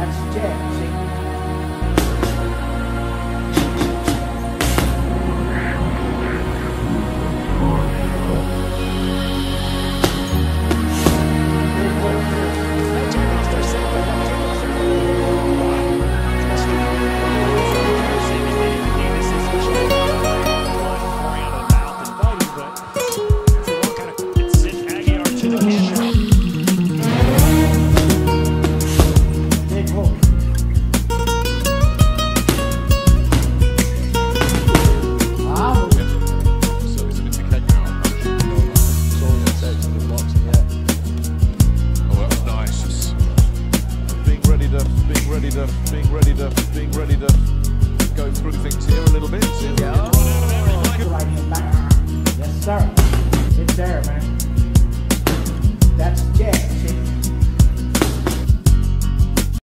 That's Jack, see? Being ready to go through things here a little bit. Yeah. Right hand back. Yes, sir. It's there, man. That's Jack, see?